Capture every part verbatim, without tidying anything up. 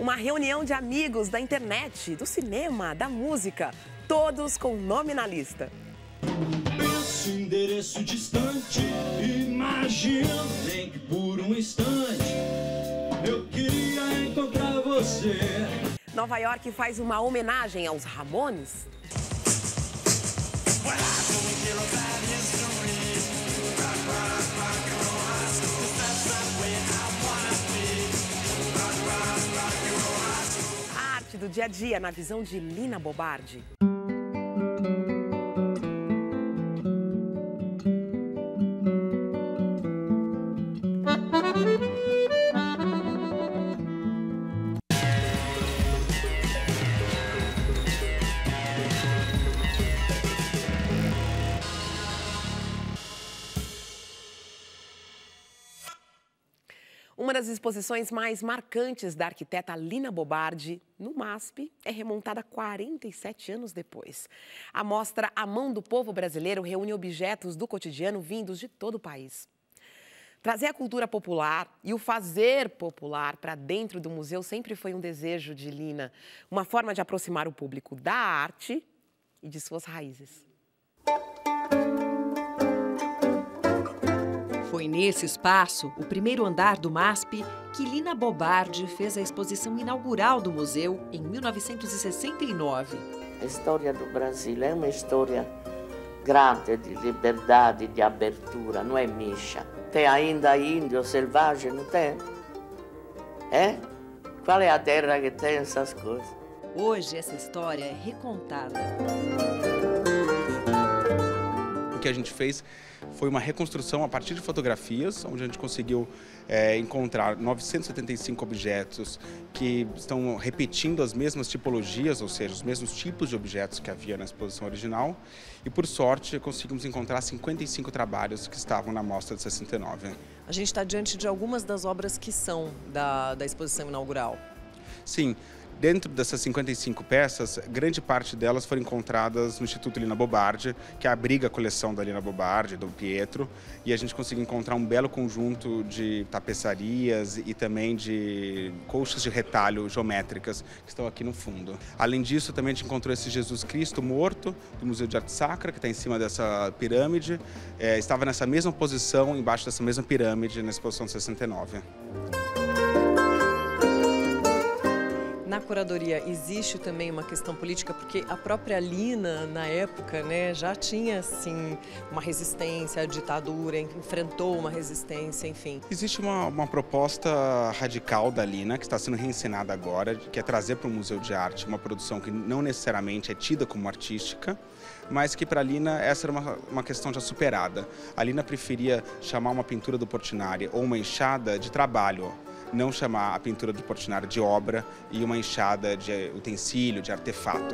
Uma reunião de amigos da internet, do cinema, da música, todos com nome na lista. Esse endereço distante, imagina nem que por um instante eu queria encontrar você. Nova York faz uma homenagem aos Ramones. A arte do dia a dia na visão de Lina Bobardi. Uma das exposições mais marcantes da arquiteta Lina Bobardi, no MASP, é remontada quarenta e sete anos depois. A mostra A Mão do Povo Brasileiro reúne objetos do cotidiano vindos de todo o país. Trazer a cultura popular e o fazer popular para dentro do museu sempre foi um desejo de Lina, uma forma de aproximar o público da arte e de suas raízes. Foi nesse espaço, o primeiro andar do MASP, que Lina Bobardi fez a exposição inaugural do museu em mil novecentos e sessenta e nove. A história do Brasil é uma história grande de liberdade, de abertura, não é micha. Tem ainda índio selvagem, não tem? É? Qual é a terra que tem essas coisas? Hoje essa história é recontada. O que a gente fez foi uma reconstrução a partir de fotografias, onde a gente conseguiu é, encontrar novecentos e setenta e cinco objetos que estão repetindo as mesmas tipologias, ou seja, os mesmos tipos de objetos que havia na exposição original. E, por sorte, conseguimos encontrar cinquenta e cinco trabalhos que estavam na mostra de sessenta e nove. A gente está diante de algumas das obras que são da, da exposição inaugural. Sim. Dentro dessas cinquenta e cinco peças, grande parte delas foram encontradas no Instituto Lina Bobardi, que abriga a coleção da Lina Bobardi, do Pietro, e a gente conseguiu encontrar um belo conjunto de tapeçarias e também de colchas de retalho geométricas que estão aqui no fundo. Além disso, também a gente encontrou esse Jesus Cristo morto do Museu de Arte Sacra, que está em cima dessa pirâmide, é, estava nessa mesma posição, embaixo dessa mesma pirâmide, na exposição de sessenta e nove. Na curadoria existe também uma questão política, porque a própria Lina, na época, né, já tinha, assim, uma resistência à ditadura, enfrentou uma resistência, enfim. Existe uma, uma proposta radical da Lina, que está sendo reencenada agora, que é trazer para o Museu de Arte uma produção que não necessariamente é tida como artística, mas que para a Lina essa era uma, uma questão já superada. A Lina preferia chamar uma pintura do Portinari ou uma enxada de trabalho, não chamar a pintura do Portinari de obra e uma enxada de utensílio, de artefato.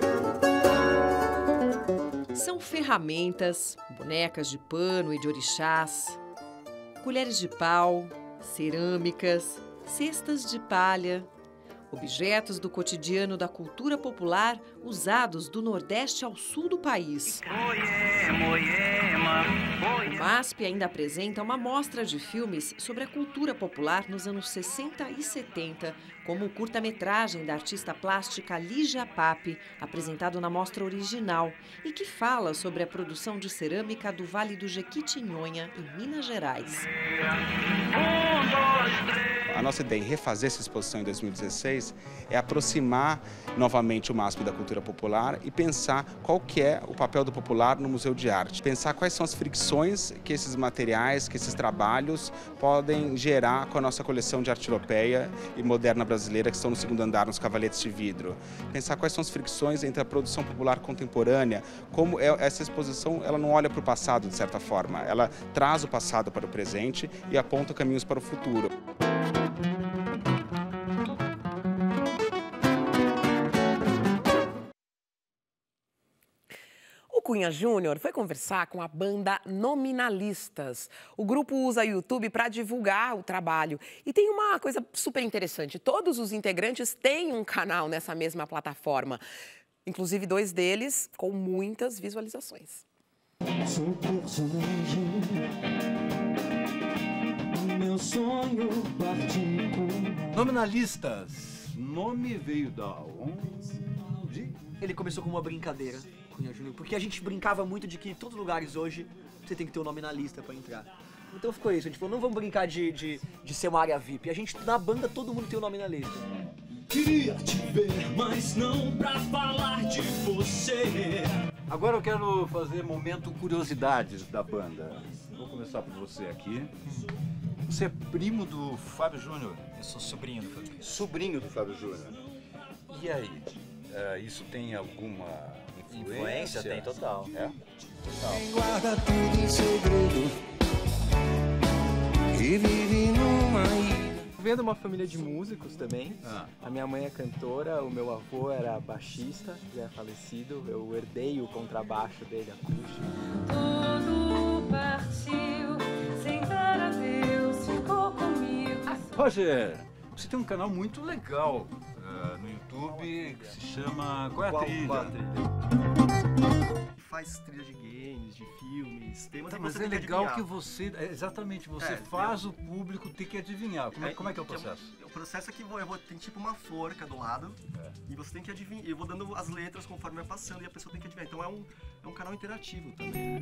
São ferramentas, bonecas de pano e de orixás, colheres de pau, cerâmicas, cestas de palha, objetos do cotidiano da cultura popular usados do Nordeste ao Sul do país. O MASP ainda apresenta uma mostra de filmes sobre a cultura popular nos anos sessenta e setenta, como o curta-metragem da artista plástica Lígia Pape, apresentado na mostra original, e que fala sobre a produção de cerâmica do Vale do Jequitinhonha, em Minas Gerais. A nossa ideia em refazer essa exposição em dois mil e dezesseis é aproximar novamente o MASP da cultura popular e pensar qual que é o papel do popular no Museu de Arte. Pensar quais são as fricções que esses materiais, que esses trabalhos podem gerar com a nossa coleção de arte europeia e moderna brasileira que estão no segundo andar, nos cavaletes de vidro. Pensar quais são as fricções entre a produção popular contemporânea, como é, essa exposição ela não olha para o passado de certa forma, ela traz o passado para o presente e aponta caminhos para o futuro. O Cunha Júnior foi conversar com a banda Nominalistas. O grupo usa o YouTube para divulgar o trabalho. E tem uma coisa super interessante, todos os integrantes têm um canal nessa mesma plataforma. Inclusive dois deles com muitas visualizações. Sou personagem, meu sonho particular. Nominalistas, nome veio da onde? Ele começou como uma brincadeira, Cunha Júnior, porque a gente brincava muito de que em todos os lugares hoje você tem que ter o um nome na lista pra entrar. Então ficou isso, a gente falou, não vamos brincar de, de, de ser uma área V I P. A gente, na banda, todo mundo tem o um nome na lista. Queria te ver, mas não pra falar de você. Agora eu quero fazer momento curiosidades da banda. Vou começar por você aqui. Você é primo do Fábio Júnior? Eu sou sobrinho do Fábio. Sobrinho do Fábio Júnior. E aí, uh, isso tem alguma influência? Influência tem, total. É? Total. Quem guarda tudo em segredo e vive numa ilha. Venho de uma família de músicos também. Ah. A minha mãe é cantora, o meu avô era baixista, já é falecido. Eu herdei o contrabaixo dele, acústico. Tudo partiu, sem dar adeus, ficou comigo. Roger, você tem um canal muito legal uh, no YouTube que se chama Qual é a Qual, Trilha? qual a trilha? Faz trilha de games, de filmes, temas Tá, que mas você é tem que legal adivinhar. que você, é, exatamente, você É, faz o público ter que adivinhar. Como é, como é que é o processo? O processo é que eu vou, eu vou, tem tipo uma forca do lado e você tem que adivinhar. Eu vou dando as letras conforme vai passando e a pessoa tem que adivinhar. Então é um, é um canal interativo também.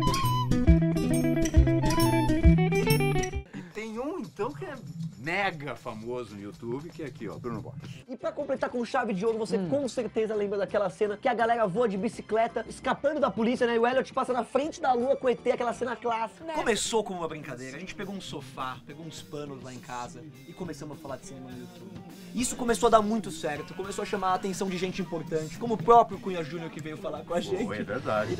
E tem um, então, que é mega famoso no YouTube, que é aqui, ó, Bruno Borges. E pra completar com chave de ouro, você hum. com certeza lembra daquela cena que a galera voa de bicicleta, escapando da polícia, né? E o Elliot passa na frente da lua com o E T, aquela cena clássica. Né? Começou como uma brincadeira. A gente pegou um sofá, pegou uns panos lá em casa e começamos a falar de cinema no YouTube. Isso começou a dar muito certo, começou a chamar a atenção de gente importante, como o próprio Cunha Júnior que veio falar com a gente. Oh, é verdade.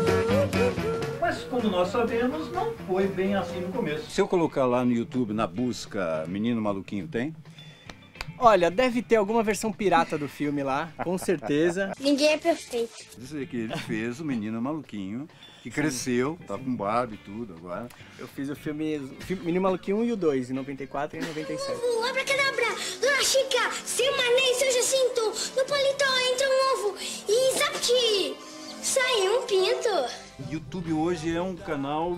Mas como nós sabemos, não foi bem assim no começo. Se eu colocar lá no YouTube, na busca Menino Maluquinho, tem? Olha, deve ter alguma versão pirata do filme lá, com certeza. Ninguém é perfeito. Dizer que ele fez o Menino Maluquinho, que cresceu, tá com barba e tudo agora. Eu fiz o filme, o filme Menino Maluquinho um e o dois, em noventa e quatro e em noventa e sete. Ovo, abracadabra, Dona Chica, seu Mané, seu Jacinto, no paletó entra um ovo e zapt, saiu um pinto. YouTube hoje é um canal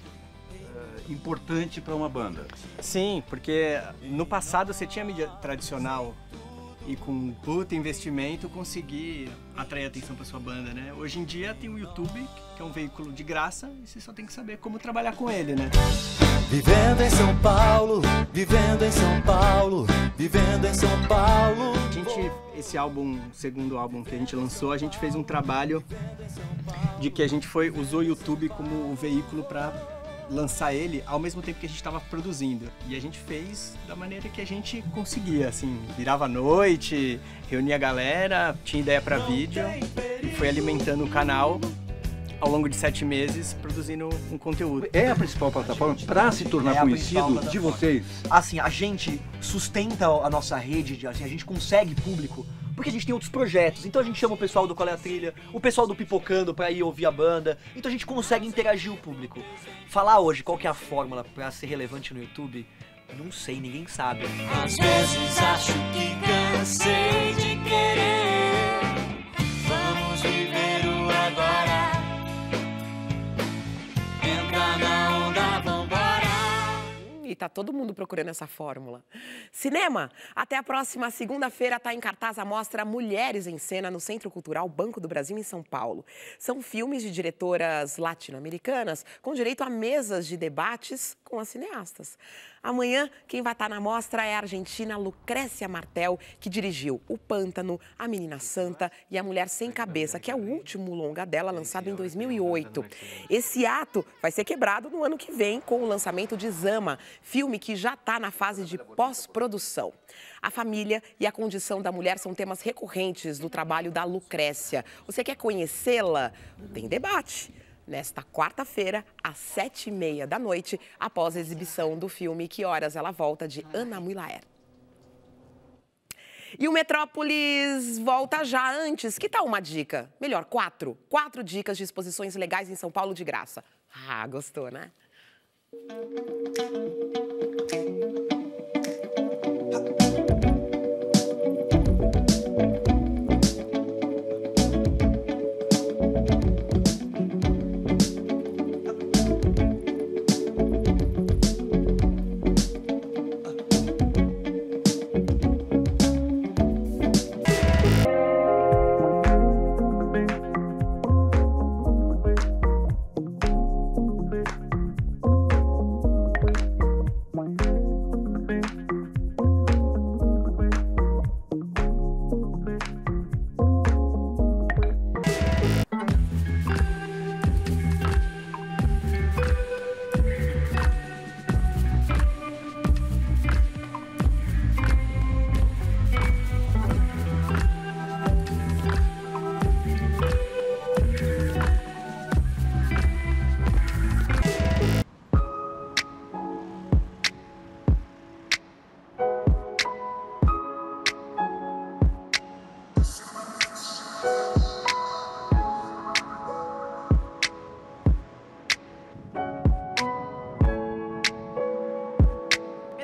importante para uma banda. Sim, porque no passado você tinha mídia tradicional e com puta investimento conseguir atrair atenção para sua banda, né? Hoje em dia tem o YouTube, que é um veículo de graça, e você só tem que saber como trabalhar com ele, né? Vivendo em São Paulo, vivendo em São Paulo, vivendo em São Paulo. A gente, esse álbum, segundo álbum que a gente lançou, a gente fez um trabalho de que a gente foi, usou o YouTube como o veículo para lançar ele ao mesmo tempo que a gente estava produzindo. E a gente fez da maneira que a gente conseguia, assim, virava à noite, reunia a galera, tinha ideia para vídeo e foi alimentando o canal ao longo de sete meses, produzindo um conteúdo. É a principal plataforma para se tornar é conhecido de vocês? Assim, a gente sustenta a nossa rede, assim, a gente consegue público porque a gente tem outros projetos. Então a gente chama o pessoal do Qual é a Trilha, o pessoal do Pipocando pra ir ouvir a banda. Então a gente consegue interagir o público. Falar hoje qual que é a fórmula pra ser relevante no YouTube, não sei, ninguém sabe. Às vezes acho que cansei de querer. Vamos viver o agora. Entra na onda, vambora. E tá todo mundo procurando essa fórmula. Cinema! Até a próxima segunda-feira está em cartaz a mostra Mulheres em Cena no Centro Cultural Banco do Brasil, em São Paulo. São filmes de diretoras latino-americanas com direito a mesas de debates com as cineastas. Amanhã, quem vai estar na mostra é a argentina Lucrécia Martel, que dirigiu O Pântano, A Menina Santa e A Mulher Sem Cabeça, que é o último longa dela, lançado em dois mil e oito. Esse ato vai ser quebrado no ano que vem com o lançamento de Zama, filme que já está na fase de pós-produção. A família e a condição da mulher são temas recorrentes do trabalho da Lucrécia. Você quer conhecê-la? Tem debate. Nesta quarta-feira, às sete e meia da noite, após a exibição do filme Que Horas Ela Volta, de Ana Mulaer. E o Metrópolis volta já antes. Que tal uma dica? Melhor, quatro. Quatro dicas de exposições legais em São Paulo de graça. Ah, gostou, né?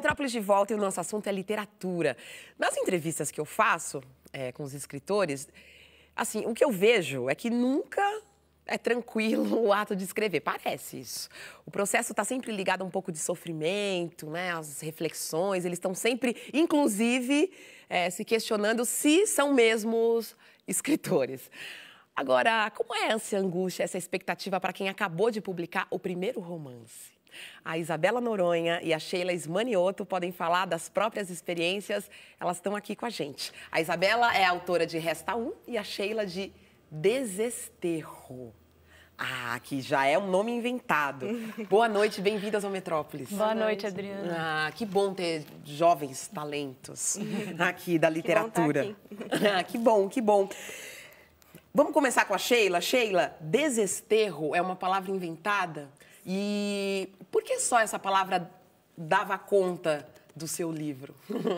Metrópolis de volta e o nosso assunto é literatura. Nas entrevistas que eu faço é, com os escritores, assim, o que eu vejo é que nunca é tranquilo o ato de escrever. Parece isso. O processo está sempre ligado a um pouco de sofrimento, né? As reflexões, eles estão sempre, inclusive, é, se questionando se são mesmos escritores. Agora, como é essa angústia, essa expectativa para quem acabou de publicar o primeiro romance? A Isabela Noronha e a Sheila Ismanioto podem falar das próprias experiências. Elas estão aqui com a gente. A Isabela é autora de Resta Um e a Sheila de Desesterro. Ah, que já é um nome inventado. Boa noite, bem-vindas ao Metrópolis. Boa noite, Adriana. Ah, que bom ter jovens talentos aqui da literatura. Que bom, tá aqui. Ah, que bom, que bom. Vamos começar com a Sheila. Sheila, desesterro é uma palavra inventada? E por que só essa palavra dava conta do seu livro?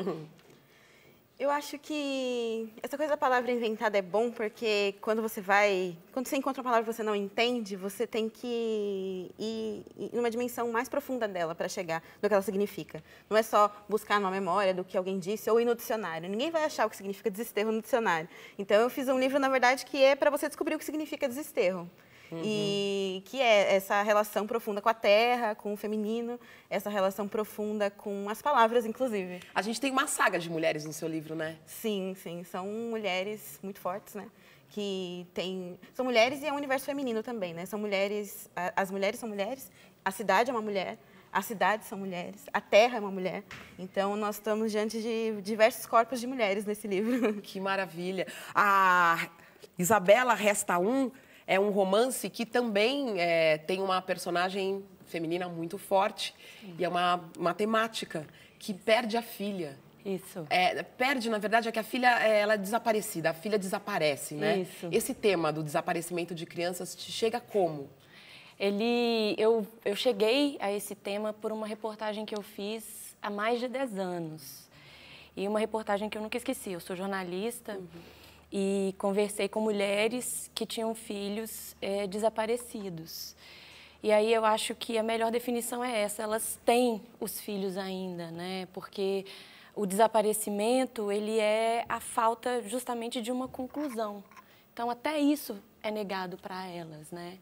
Eu acho que essa coisa da palavra inventada é bom porque quando você vai, quando você encontra uma palavra que você não entende, você tem que ir em uma dimensão mais profunda dela para chegar no que ela significa. Não é só buscar na memória do que alguém disse ou ir no dicionário. Ninguém vai achar o que significa desesterro no dicionário. Então eu fiz um livro, na verdade, que é para você descobrir o que significa desesterro. Uhum. E que é essa relação profunda com a terra, com o feminino, essa relação profunda com as palavras, inclusive. A gente tem uma saga de mulheres no seu livro, né? Sim, sim. São mulheres muito fortes, né? Que tem... São mulheres e é um universo feminino também, né? São mulheres... As mulheres são mulheres, a cidade é uma mulher, as cidades são mulheres, a terra é uma mulher. Então, nós estamos diante de diversos corpos de mulheres nesse livro. Que maravilha. A Isabela Resta Um é um romance que também é, tem uma personagem feminina muito forte. Sim. E é uma, uma temática que perde a filha. Isso. É, perde, na verdade, é que a filha ela é desaparecida, a filha desaparece, né? Isso. Esse tema do desaparecimento de crianças te chega como? Ele, eu, eu cheguei a esse tema por uma reportagem que eu fiz há mais de dez anos. E uma reportagem que eu nunca esqueci. Eu sou jornalista. Uhum. E conversei com mulheres que tinham filhos é, desaparecidos. E aí eu acho que a melhor definição é essa, elas têm os filhos ainda, né? Porque o desaparecimento, ele é a falta justamente de uma conclusão. Então, até isso é negado para elas, né?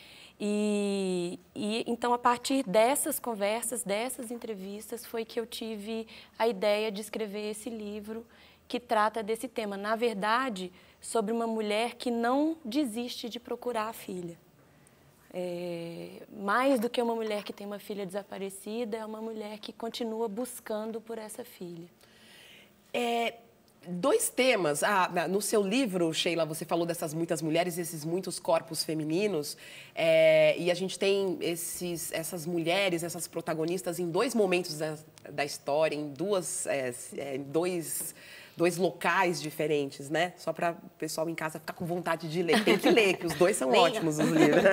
E, e então, a partir dessas conversas, dessas entrevistas, foi que eu tive a ideia de escrever esse livro que trata desse tema. Na verdade, sobre uma mulher que não desiste de procurar a filha. É, mais do que uma mulher que tem uma filha desaparecida, é uma mulher que continua buscando por essa filha. É, dois temas. Ah, no seu livro, Sheila, você falou dessas muitas mulheres, esses muitos corpos femininos. É, e a gente tem esses, essas mulheres, essas protagonistas em dois momentos da, da história, em duas, é, é, dois... dois locais diferentes, né? Só para o pessoal em casa ficar com vontade de ler. Tem que ler, que os dois são ótimos, os livros.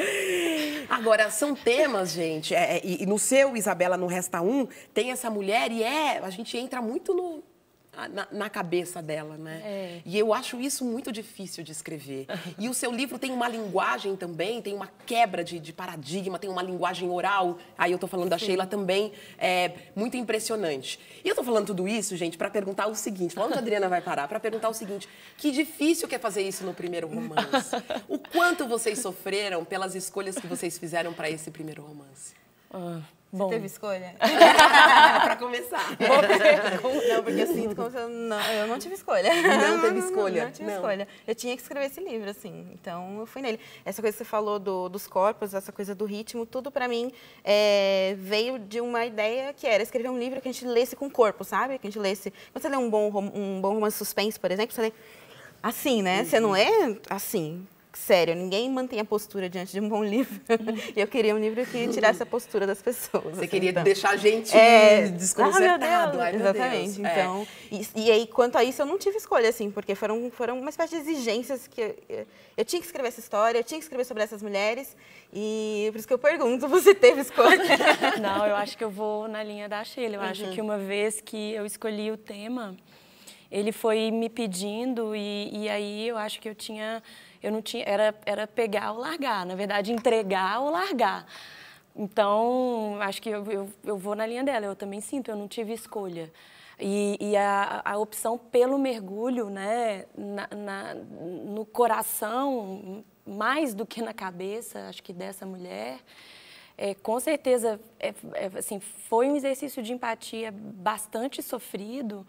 Agora, são temas, gente, é, e, e no seu, Isabela, no Resta Um, tem essa mulher e é, a gente entra muito no, na, na cabeça dela, né? É. E eu acho isso muito difícil de escrever. E o seu livro tem uma linguagem também, tem uma quebra de, de paradigma, tem uma linguagem oral, aí eu tô falando da Sim. Sheila também, é muito impressionante. E eu tô falando tudo isso, gente, para perguntar o seguinte, onde a Adriana vai parar? Para perguntar o seguinte, que difícil que é fazer isso no primeiro romance? O quanto vocês sofreram pelas escolhas que vocês fizeram para esse primeiro romance? Ah. Você Bom. teve escolha? Para começar. Não, porque eu sinto como se eu não, eu não tive escolha. Não teve escolha? Não, não tive não. escolha. Eu tinha que escrever esse livro, assim. Então, eu fui nele. Essa coisa que você falou do, dos corpos, essa coisa do ritmo, tudo pra mim é, veio de uma ideia que era escrever um livro que a gente lesse com corpo, sabe? Que a gente lesse... Quando você lê um bom, um bom romance suspense, por exemplo, você lê assim, né? Uhum. Você não é assim... Sério, ninguém mantém a postura diante de um bom livro. E eu queria um livro que tirasse a postura das pessoas. Você assim, queria então. deixar a gente é, desconcertado. Ah, exatamente. Deus. Então, é. e, e aí, quanto a isso, eu não tive escolha, assim, porque foram, foram uma espécie de exigências que eu, eu, eu tinha que escrever essa história, eu tinha que escrever sobre essas mulheres. E por isso que eu pergunto, você teve escolha? Não, eu acho que eu vou na linha da Sheila. Eu Uhum. acho que uma vez que eu escolhi o tema, ele foi me pedindo e, e aí eu acho que eu tinha... Eu não tinha, era, era pegar ou largar, na verdade, entregar ou largar. Então, acho que eu, eu, eu vou na linha dela. Eu também sinto, eu não tive escolha. E, e a, a opção pelo mergulho, né, na, na, no coração, mais do que na cabeça, acho que dessa mulher, é, com certeza é, é, assim, foi um exercício de empatia bastante sofrido.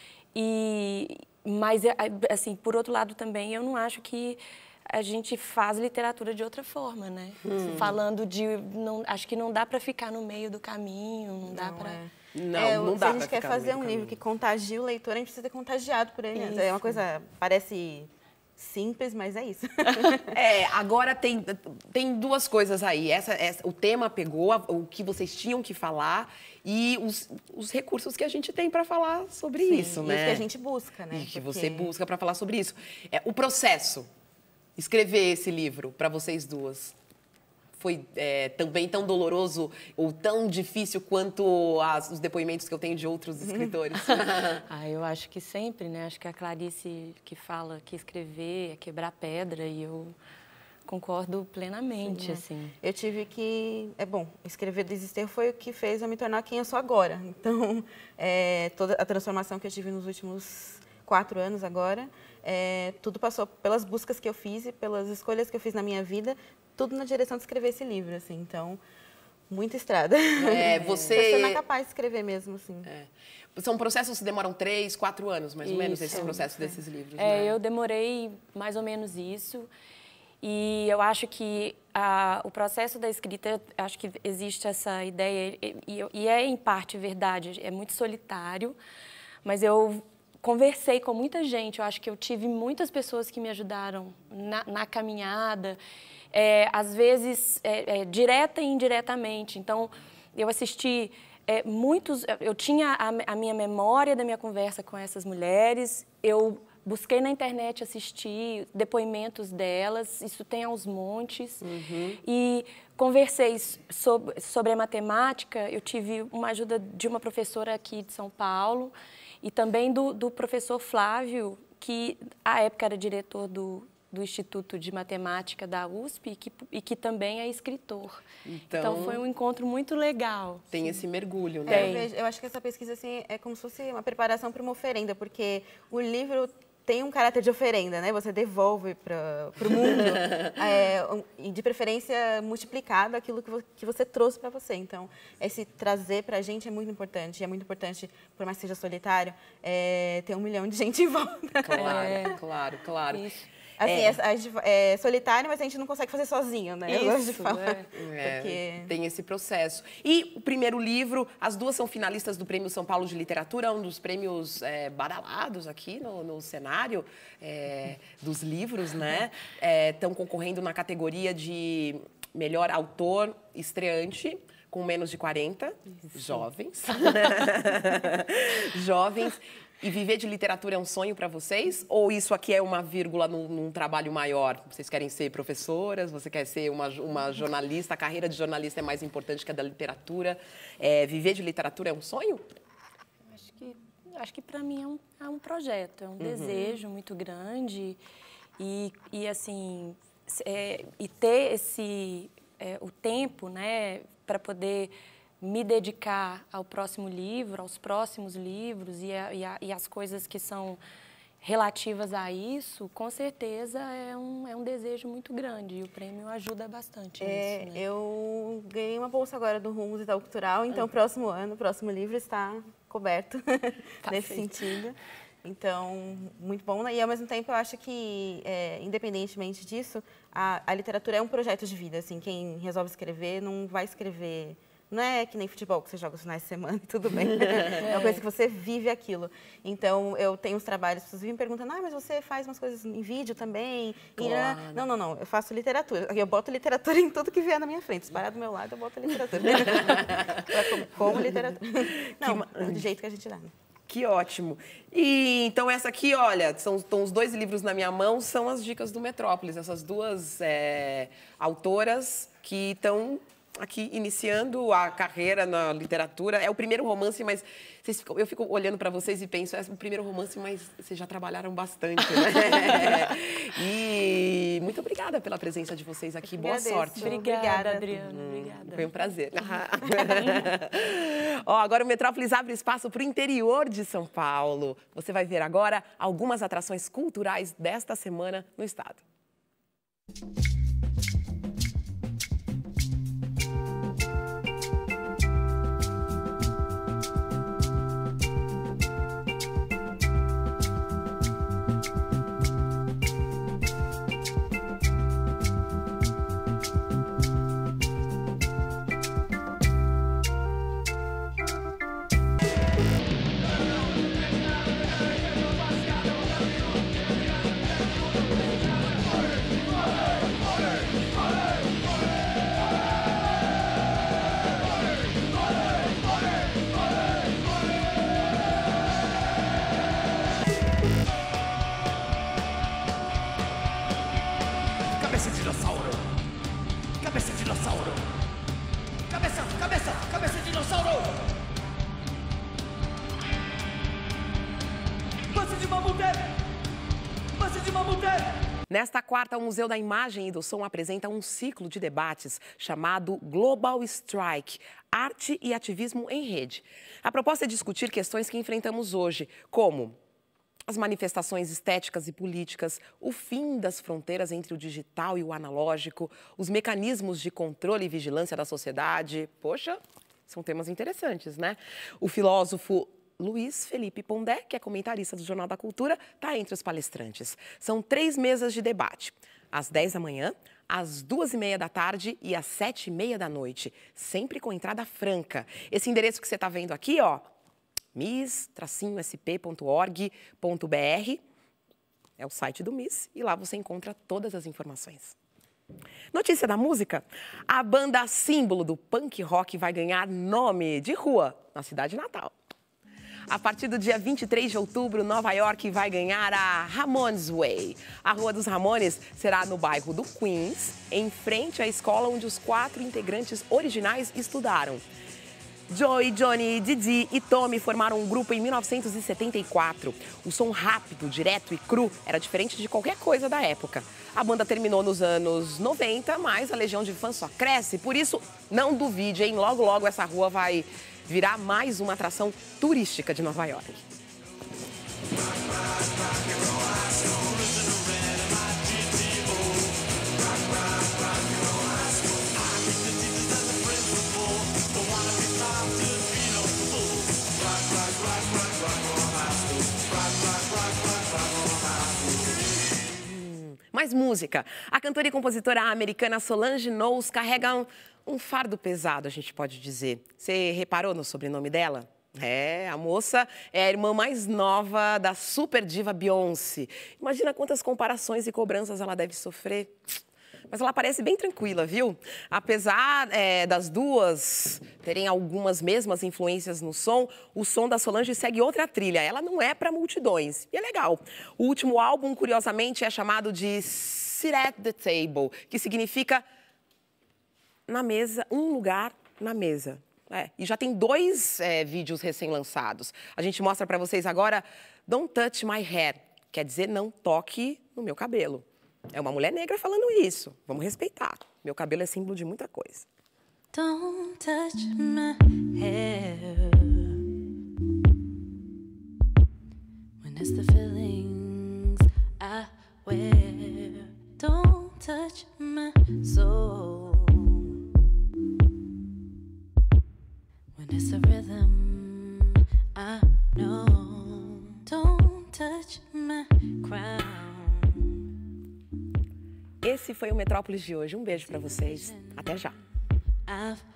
E, mas, assim, por outro lado também, eu não acho que a gente faz literatura de outra forma, né? Hum. Falando de... Não, acho que não dá para ficar no meio do caminho, não dá para... É. Não, é, não se dá a gente pra quer fazer um livro que contagie o leitor, a gente precisa ser contagiado por ele. Isso. É uma coisa, parece simples, mas é isso. É, agora tem, tem duas coisas aí. Essa, essa, o tema pegou, o que vocês tinham que falar e os, os recursos que a gente tem para falar sobre Sim, isso, né? Isso que a gente busca, né? E que Porque... você busca para falar sobre isso. É, o processo, escrever esse livro para vocês duas, foi é, também tão doloroso ou tão difícil quanto as, os depoimentos que eu tenho de outros escritores? Ah, eu acho que sempre, né? Acho que a Clarice que fala que escrever é quebrar pedra e eu concordo plenamente, Sim, é. assim. Eu tive que... É bom, escrever Desistir foi o que fez eu me tornar quem eu sou agora. Então, é, toda a transformação que eu tive nos últimos quatro anos agora, é, tudo passou pelas buscas que eu fiz e pelas escolhas que eu fiz na minha vida, tudo na direção de escrever esse livro, assim. Então, muita estrada. É, você... Você não é capaz de escrever mesmo, assim. É. São processos que demoram três, quatro anos, mais ou Isso. menos, esse processo desses livros, É, né? eu demorei mais ou menos isso. E eu acho que a, o processo da escrita, acho que existe essa ideia, e, e, e é em parte verdade, é muito solitário, mas eu conversei com muita gente, eu acho que eu tive muitas pessoas que me ajudaram na, na caminhada, é, às vezes é, é, direta e indiretamente. Então, eu assisti é, muitos, eu tinha a, a minha memória da minha conversa com essas mulheres, eu busquei na internet assistir depoimentos delas, isso tem aos montes. Uhum. E conversei sobre, sobre a matemática, eu tive uma ajuda de uma professora aqui de São Paulo e também do, do professor Flávio, que à época era diretor do, do Instituto de Matemática da U S P e que, e que também é escritor. Então, então foi um encontro muito legal. Tem sim. esse mergulho, né? É, eu, vejo, eu acho que essa pesquisa assim, é como se fosse uma preparação para uma oferenda, porque o livro tem um caráter de oferenda, né? Você devolve para o mundo, é, e de preferência multiplicado aquilo que, vo que você trouxe para você. Então, esse trazer para a gente é muito importante. E é muito importante, por mais que seja solitário, é, ter um milhão de gente em volta. Claro, é. claro, claro. Isso. Assim, é. É, é, é solitário, mas a gente não consegue fazer sozinho, né? Isso, eu gosto de falar. É. Porque... Tem esse processo. E o primeiro livro, as duas são finalistas do Prêmio São Paulo de Literatura, um dos prêmios é, badalados aqui no, no cenário é, dos livros, né? Estão é, concorrendo na categoria de melhor autor estreante, com menos de quarenta, Isso. jovens. Jovens. E viver de literatura é um sonho para vocês? Ou isso aqui é uma vírgula num, num trabalho maior? Vocês querem ser professoras? Você quer ser uma, uma jornalista? A carreira de jornalista é mais importante que a da literatura. É, viver de literatura é um sonho? Acho que, acho que para mim é um, é um projeto, é um uhum. desejo muito grande. E, e assim, é, e ter esse, é, o tempo, né, para poder me dedicar ao próximo livro, aos próximos livros e, a, e, a, e as coisas que são relativas a isso, com certeza é um, é um desejo muito grande e o prêmio ajuda bastante é, nisso. Né? Eu ganhei uma bolsa agora do Rumos Itaú Cultural, então o próximo ano, o próximo livro está coberto tá nesse feito. sentido. Então, muito bom. Né? E, ao mesmo tempo, eu acho que, é, independentemente disso, a, a literatura é um projeto de vida. Assim, quem resolve escrever não vai escrever... Não é que nem futebol, que você joga os finais de semana e tudo bem. É uma coisa que você vive aquilo. Então, eu tenho uns trabalhos, as pessoas me perguntam, ah, mas você faz umas coisas em vídeo também? Claro. E, não, não, não, eu faço literatura. Eu boto literatura em tudo que vier na minha frente. Se parar do meu lado, eu boto literatura. como, como literatura. Não, que... do jeito que a gente dá. Né? Que ótimo. E então essa aqui, olha, são, estão os dois livros na minha mão, são as dicas do Metrópolis. Essas duas é, autoras que estão aqui iniciando a carreira na literatura. É o primeiro romance, mas vocês ficam, eu fico olhando para vocês e penso, é o primeiro romance, mas vocês já trabalharam bastante, né? E muito obrigada pela presença de vocês aqui. Boa Agradeço. sorte. Obrigada, Obrigada. Adriana. Hum, Obrigada. Foi um prazer. Ó, agora o Metrópolis abre espaço para o interior de São Paulo. Você vai ver agora algumas atrações culturais desta semana no estado. Cabeça de dinossauro! Cabeça de dinossauro! Cabeça, cabeça, cabeça de dinossauro! Massa de mamute! Massa de mamute! Nesta quarta, o Museu da Imagem e do Som apresenta um ciclo de debates chamado Global Strike, Arte e Ativismo em Rede. A proposta é discutir questões que enfrentamos hoje, como as manifestações estéticas e políticas, o fim das fronteiras entre o digital e o analógico, os mecanismos de controle e vigilância da sociedade. Poxa, são temas interessantes, né? O filósofo Luiz Felipe Pondé, que é comentarista do Jornal da Cultura, está entre os palestrantes. São três mesas de debate, às dez da manhã, às duas e meia da tarde e às sete e meia da noite, sempre com entrada franca. Esse endereço que você está vendo aqui, ó, mis tracinho s p ponto org ponto b r, é o site do M I S, e lá você encontra todas as informações. Notícia da música: a banda símbolo do punk rock vai ganhar nome de rua na cidade natal. A partir do dia vinte e três de outubro, Nova York vai ganhar a Ramones Way. A Rua dos Ramones será no bairro do Queens, em frente à escola onde os quatro integrantes originais estudaram. Joey, Johnny, Didi e Tommy formaram um grupo em mil novecentos e setenta e quatro. O som rápido, direto e cru era diferente de qualquer coisa da época. A banda terminou nos anos noventa, mas a legião de fãs só cresce. Por isso, não duvide, hein? Logo, logo essa rua vai virar mais uma atração turística de Nova York. Mais música. A cantora e compositora americana Solange Knowles carrega um, um fardo pesado, a gente pode dizer. Você reparou no sobrenome dela? É, a moça é a irmã mais nova da super diva Beyoncé. Imagina quantas comparações e cobranças ela deve sofrer. Mas ela parece bem tranquila, viu? Apesar é, das duas terem algumas mesmas influências no som, o som da Solange segue outra trilha. Ela não é para multidões. E é legal. O último álbum, curiosamente, é chamado de Sit at the Table, que significa na mesa, um lugar na mesa. É, e já tem dois é, vídeos recém-lançados. A gente mostra para vocês agora Don't Touch My Hair, quer dizer não toque no meu cabelo. É uma mulher negra falando isso. Vamos respeitar. Meu cabelo é símbolo de muita coisa. Don't touch my hair when it's the feelings I wear. Don't touch my soul when it's the rhythm I know. Don't touch my crown. Esse foi o Metrópolis de hoje. Um beijo para vocês. Até já. I've